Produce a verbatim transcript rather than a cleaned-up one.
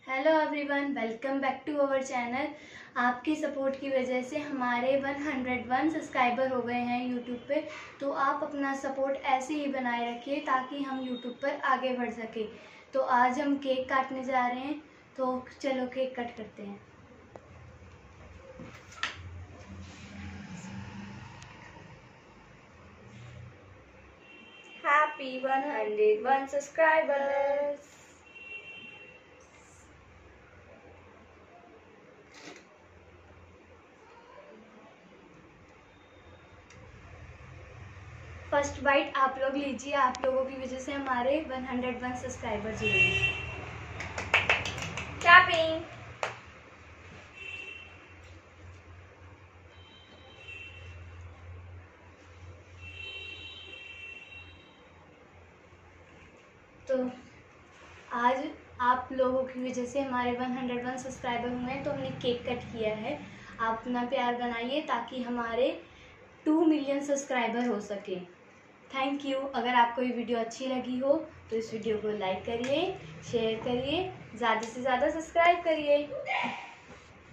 Hello everyone, welcome back to our channel. आपकी support की वजह से हमारे एक सौ एक सब्सक्राइबर हो गए हैं यूट्यूब पे। तो आप अपना सपोर्ट ऐसे ही बनाए रखिए ताकि हम यूट्यूब पर आगे बढ़ सके। तो आज हम केक काटने जा रहे हैं, तो चलो केक कट करते हैं। Happy one hundred one subscribers. First bite आप लोग लीजिए, आप लोगों की वजह से हमारे एक सौ एक सब्सक्राइबर जुड़े हैं। Clapping. तो आज आप लोगों की वजह से हमारे एक सौ एक सब्सक्राइबर हुए हैं, तो हमने केक कट किया है। आप अपना प्यार बनाइए ताकि हमारे टू मिलियन सब्सक्राइबर हो सके। Thank you. अगर आपको ये वीडियो अच्छी लगी हो तो इस वीडियो को लाइक करिए, शेयर करिए, ज़्यादा से ज़्यादा सब्सक्राइब करिए।